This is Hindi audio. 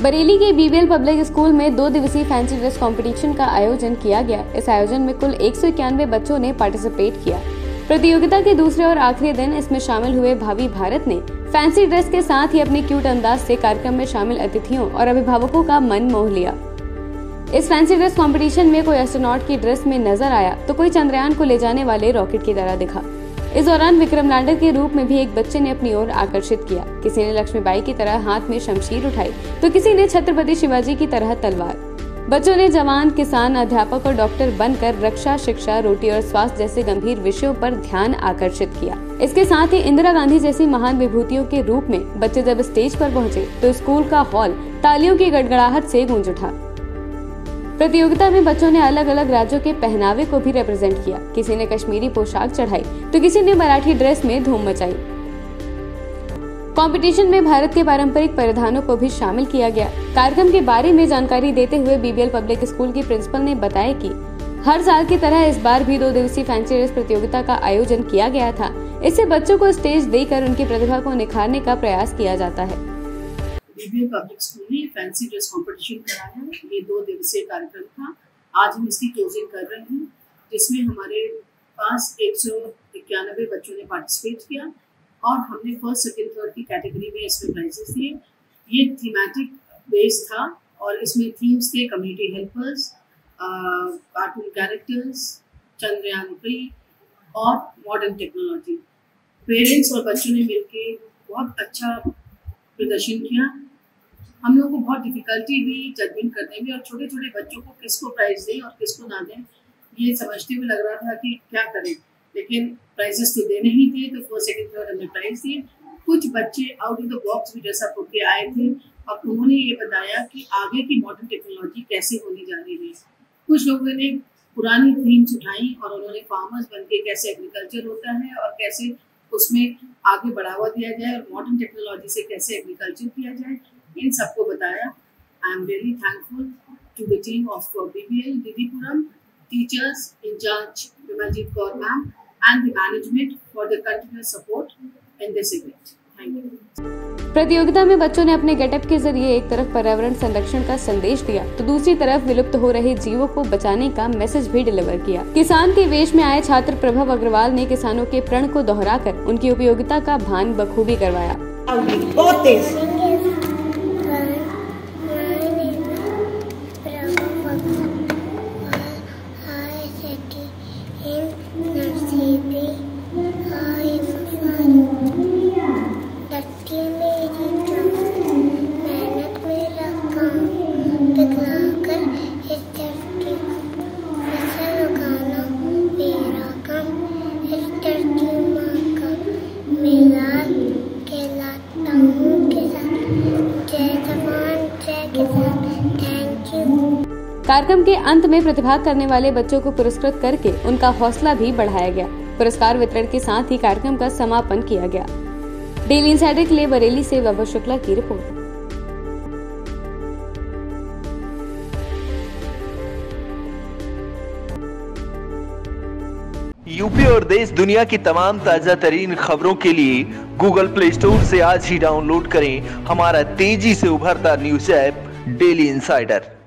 बरेली के बीबीएल पब्लिक स्कूल में 2 दिवसीय फैंसी ड्रेस कंपटीशन का आयोजन किया गया। इस आयोजन में कुल 191 बच्चों ने पार्टिसिपेट किया। प्रतियोगिता के दूसरे और आखिरी दिन इसमें शामिल हुए भावी भारत ने फैंसी ड्रेस के साथ ही अपने क्यूट अंदाज से कार्यक्रम में शामिल अतिथियों और अभिभावकों का मन मोह लिया। इस फैंसी ड्रेस कंपटीशन में कोई एस्ट्रोनॉट की ड्रेस में नजर आया तो कोई चंद्रयान को ले जाने वाले रॉकेट की तरह दिखा। इस दौरान विक्रम लैंडर के रूप में भी एक बच्चे ने अपनी ओर आकर्षित किया। किसी ने लक्ष्मीबाई की तरह हाथ में शमशीर उठाई तो किसी ने छत्रपति शिवाजी की तरह तलवार। बच्चों ने जवान, किसान, अध्यापक और डॉक्टर बनकर रक्षा, शिक्षा, रोटी और स्वास्थ्य जैसे गंभीर विषयों पर ध्यान आकर्षित किया। इसके साथ ही इंदिरा गांधी जैसी महान विभूतियों के रूप में बच्चे जब स्टेज पर पहुंचे तो स्कूल का हॉल तालियों की गड़गड़ाहट से गूंज उठा। प्रतियोगिता में बच्चों ने अलग अलग राज्यों के पहनावे को भी रिप्रेजेंट किया। किसी ने कश्मीरी पोशाक चढ़ाई तो किसी ने मराठी ड्रेस में धूम मचाई। कंपटीशन में भारत के पारंपरिक परिधानों को भी शामिल किया गया। कार्यक्रम के बारे में जानकारी देते हुए बीबीएल पब्लिक स्कूल की प्रिंसिपल ने बताया कि हर साल की तरह इस बार भी 2 दिवसीय फैंसी ड्रेस प्रतियोगिता का आयोजन किया गया था। इससे बच्चों को स्टेज देकर उनकी प्रतिभा को निखारने का प्रयास किया जाता है। बीबीएल पब्लिक स्कूल ने फैंसी ड्रेस कंपटीशन कराया। ये 2 दिवसीय कार्यक्रम था। आज हम इसकी क्लोजिंग कर रहे हैं, जिसमें हमारे पास 191 बच्चों ने पार्टिसिपेट किया और हमने फर्स्ट, सेकंड, थर्ड की कैटेगरी में इसमें प्राइजेस दिए। ये थीमेटिक बेस था और इसमें थीम्स थे community helpers, cartoon characters, Chandrayaan 3 और मॉडर्न टेक्नोलॉजी। पेरेंट्स और बच्चों ने मिलकर बहुत अच्छा प्रदर्शन किया। हम लोगों को बहुत डिफिकल्टी हुई जजमेंट करने में और छोटे छोटे बच्चों को किसको प्राइज दें और किसको ना दें, ये समझते हुए लग रहा था कि क्या करें, लेकिन प्राइजेस तो देने ही थे। तो फर्स्ट, सेकंड, थर्ड हमने प्राइज दिए। कुछ बच्चे आउट ऑफ द बॉक्स भी ड्रेस अप होके आए थे और उन्होंने ये बताया कि आगे की मॉडर्न टेक्नोलॉजी कैसे होने जा रही है। कुछ लोगों ने पुरानी थीम्स उठाई और उन्होंने फार्मर्स बन के कैसे एग्रीकल्चर होता है और कैसे उसमें आगे बढ़ावा दिया जाए और मॉडर्न टेक्नोलॉजी से कैसे एग्रीकल्चर किया जाए, इन सबको बताया। I am really thankful to the team of BBL Didipuram, teachers incharge Vimaljeet Kaur ma'am and the management for the continuous support in this event. Thank you. प्रतियोगिता में बच्चों ने अपने गेटअप के जरिए एक तरफ पर्यावरण संरक्षण का संदेश दिया तो दूसरी तरफ विलुप्त हो रहे जीवों को बचाने का मैसेज भी डिलीवर किया। किसान के वेश में आए छात्र प्रभव अग्रवाल ने किसानों के प्रण को दोहराकर उनकी उपयोगिता का भान बखूबी करवाया। बहुत तेज कार्यक्रम के अंत में प्रतिभाग करने वाले बच्चों को पुरस्कृत करके उनका हौसला भी बढ़ाया गया। पुरस्कार वितरण के साथ ही कार्यक्रम का समापन किया गया। डेली इंसाइडर के लिए बरेली से वैभव शुक्ला की रिपोर्ट। यूपी और देश दुनिया की तमाम ताजा तरीन खबरों के लिए गूगल प्ले स्टोर से आज ही डाउनलोड करें हमारा तेजी से उभरता न्यूज ऐप डेली इंसाइडर।